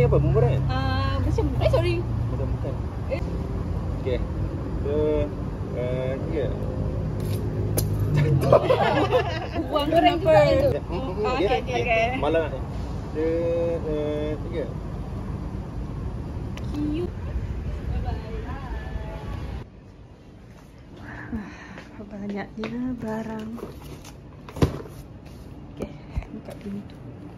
apa? Bumerang kan? Macam sorry. Bukan. Okey. 2, 3. Buang kenapa? Okey. Malang ni. 2, 3. Cute. Banyaknya barang. Okey, buka pintu.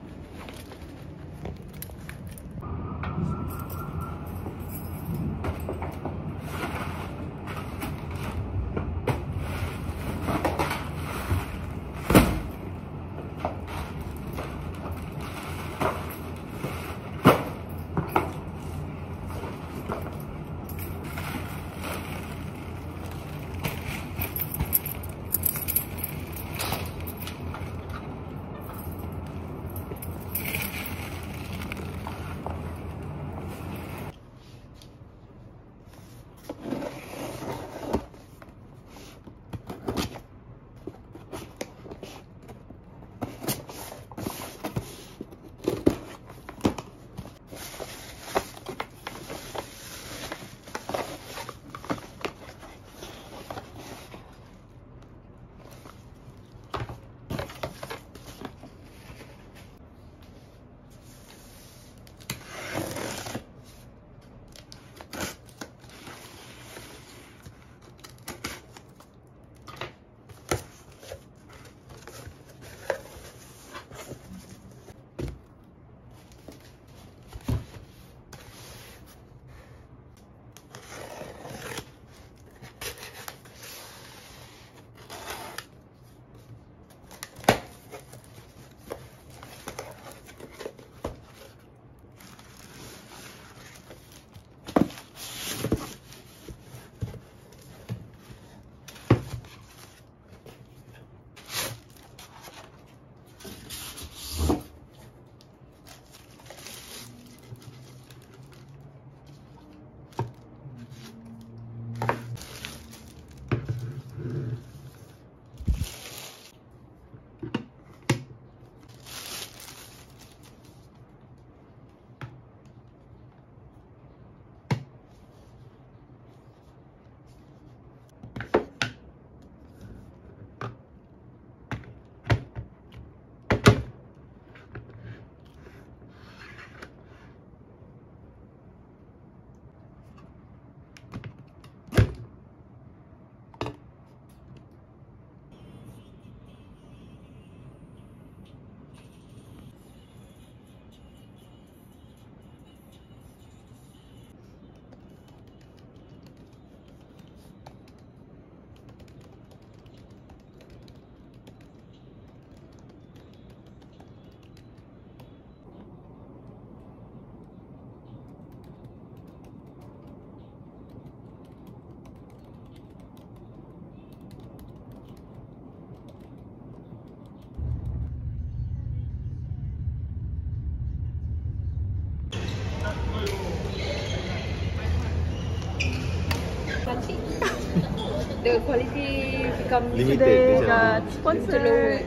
The quality become Limited. They macam got tu. sponsored.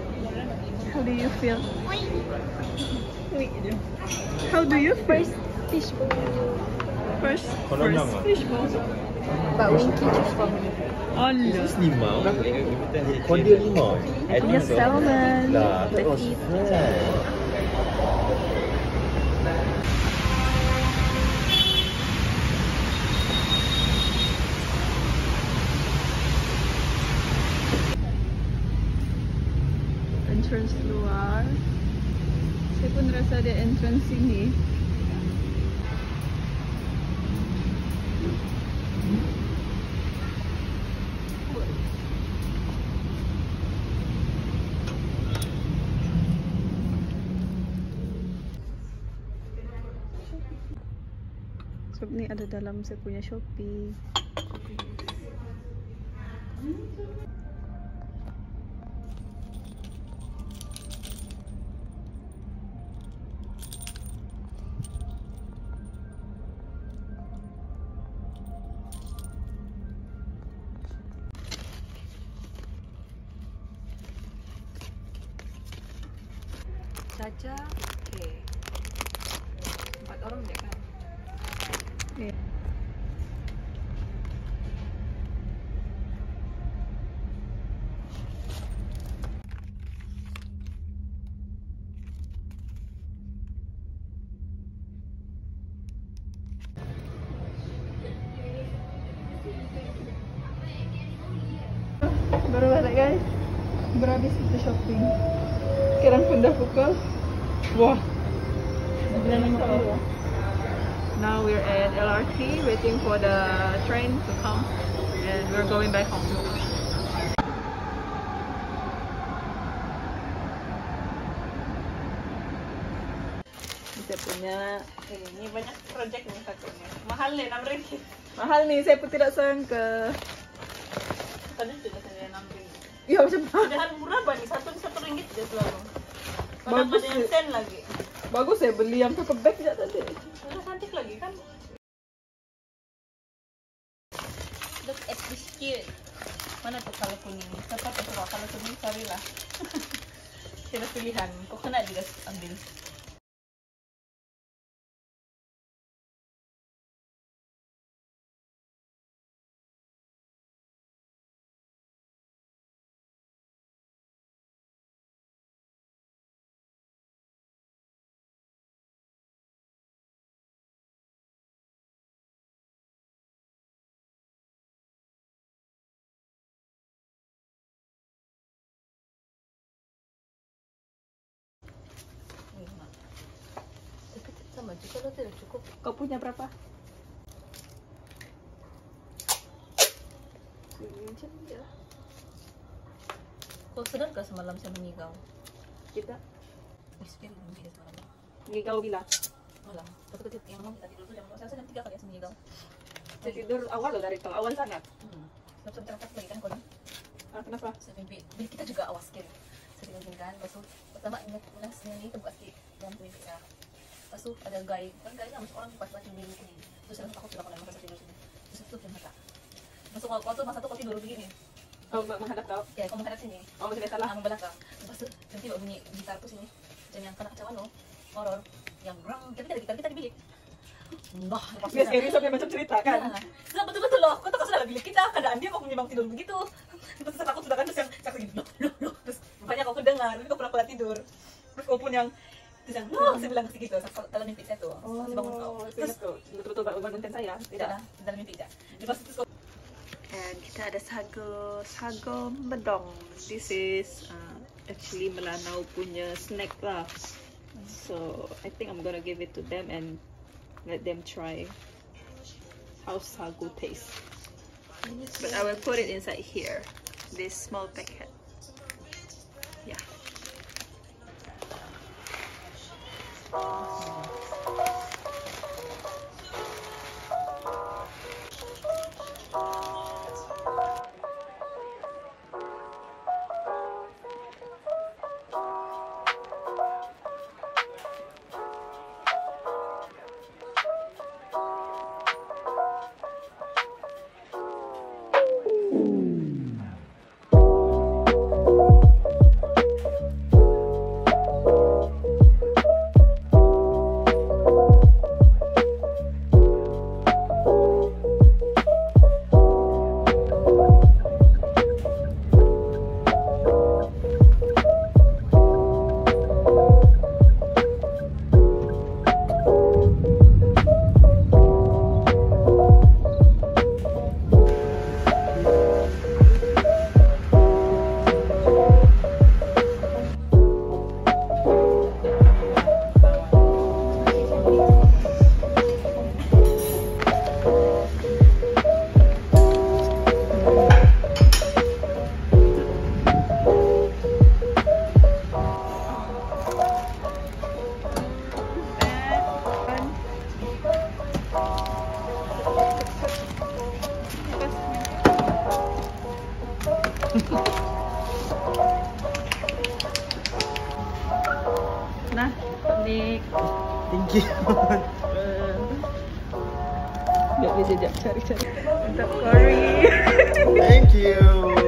How do you feel? How do you feel? fish bowl. First Konon nama. fish bowl. But Winky choose for me. Allah. Lima. Kau dia 5. I punya salmon. Lah, that Let's was eat. fresh. Entrance luar. Saya pun rasa ada entrance sini. So ni ada dalam saya punya Shopee. Caca, okay. 4 orang deh kan. Iya. Baru balik guys, berhabis kita shopping. Sekarang pun dah pukul, wah, 9.50. Now we're at LRT waiting for the train to come, and we're going back home. Kita punya ini banyak project nih satunya. Mahal nih 6 ringgit. Mahal nih, saya pun tidak sangka. Tadi sudah saya 6 ringgit. Iya macam Padahal murah banget, satu ringgit dia selalu. Padahal Bagus ada yang sen lagi. bagus saya beli yang tote bag tidak tadi. Udah cantik lagi kan? Look at this cute. Mana tuh kalau kuning? Tetap itu kalau kuning carilah. Tidak pilihan. Kok kena juga ambil. Sama juga lo tidak cukup. Kau punya berapa? Kau sadar gak semalam saya mengigau? Kita Experience mengigau semalam. ngigau bila? Malam. Tapi ketika yang mau kita tidur jam 2, saya 3 kali mengigau. Saya tidur awal loh dari tau, awal sangat. Sebab terangkat lagi kan kau ni. Kenapa? Saya mimpi. Biar kita juga awas sikit. Saya mimpi kan. Lepas tu pertama ingat nasnya ni terbuka sikit dalam mimpi saya. Lepas tu ada guy, kan guy lah masuk orang pas lagi di sini. Terus saya takut sudah kalau masa tidur sini. Terus itu tutup mata. Masuk waktu masa tu kau tidur begini. Oh, menghadap kau? Ya, kau menghadap sini. Oh, macam biasa lah. Membelakang. Lepas tu tiba-tiba bunyi gitar tu sini. Dan yang kena kacauan tu, horror. Yang brang, tapi ada gitar kita di bilik. Nah, lepas Biasa scary sampai macam cerita kan? Nah, betul-betul loh. Kau tak sudah dalam bilik kita, keadaan dia kok menyembang tidur begitu. Terus saya takut sudah kan, terus yang cakap gini, loh. Terus rupanya kau kedengar, tapi kau pernah tidur. Terus kau pun yang terus yang saya bilang segitu dalam mimpi saya tuh. Saya bangun kau. Terus betul-betul bangun saya. tidak dalam mimpi aja. Lepas itu kau And kita ada sago medong. This is actually Melanau punya snack lah. So I think I'm gonna give it to them and let them try how sago tastes. But I will put it inside here, this small packet. Yeah. Nah, Nick. Thank you. Biar dia jejak cari-cari untuk Cory. Thank you.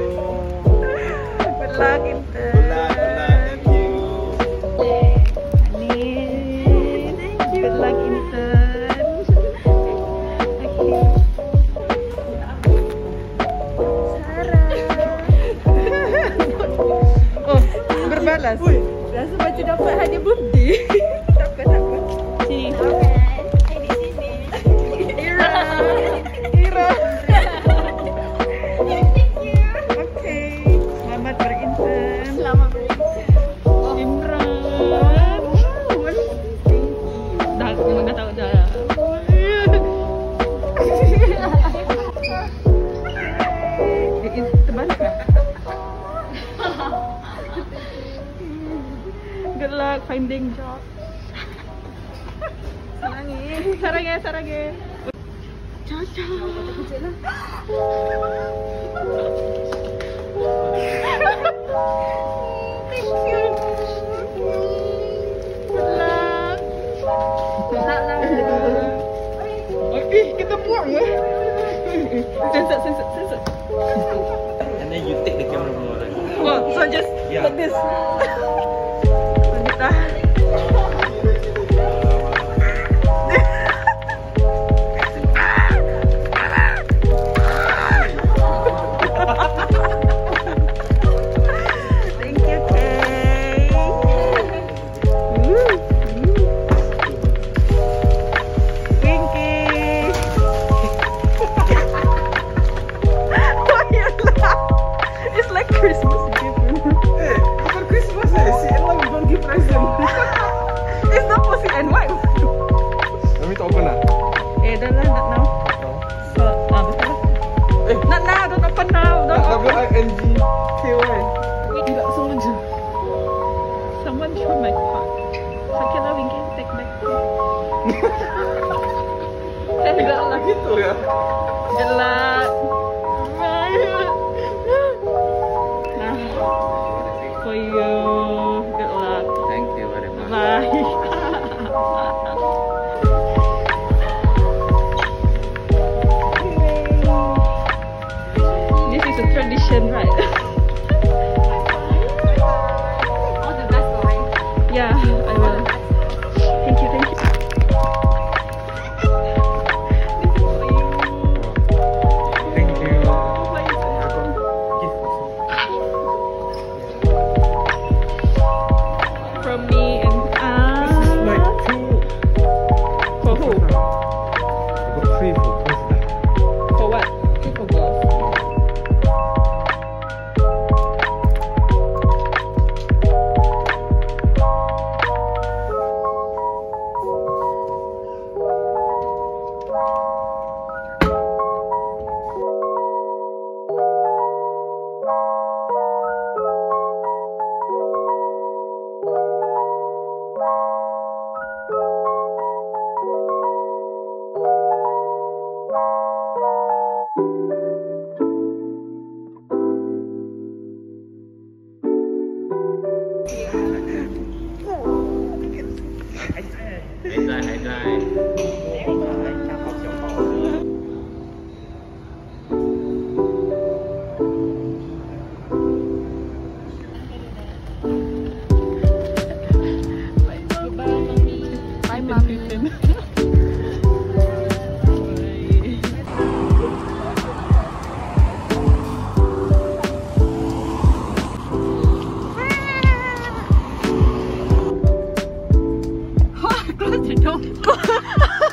Good luck, Intan. Good luck. Thank you. Nick. Thank you. Good luck, Intan. Sarangnya, sarangnya. Caca. Thank you. Kita buang ya. Sensor. And then you take the camera from over there. Well, so just like this. Wanita. Thank you, Kay. Winky. Why you laugh? It's like Christmas gift. Hey, bukan Christmas si Ella we don't give present. It's not for CNY. Let me open lah. Dah lah, not now. So, betul lah. Not now, don't open now. Don't open. WINGKY. Tidak sengaja. Someone threw my card. Okay lah, we can take back. Dah lah. Gitu ya. Dah lah. Nah, for you. Good luck. Thank you very much. Bye. This is a tradition, right? All the best, boy. Yeah, I will. Thank you. This is for you. Thank you. For you too. From me and Like two. For who? I got 3 for Krista. For what? For girls. Bye, mommy. Close the door.